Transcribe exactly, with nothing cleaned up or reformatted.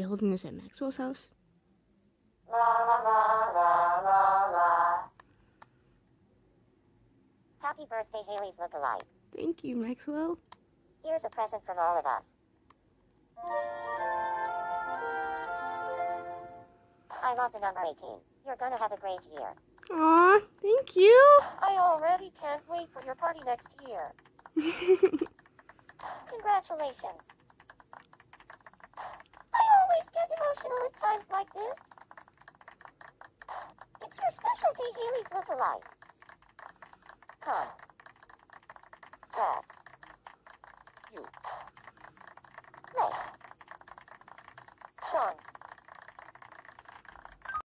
you holding this at Maxwell's house? La la la la la la. Happy birthday, Haley's look-alike. Thank you, Maxwell. Here's a present from all of us. I love the number eighteen. You're gonna have a great year. Aw, thank you. I already can't wait for your party next year. Congratulations. I always get emotional at times like this. It's your specialty, Haley's look-alike. Come. Dad. You. Meg. Sean.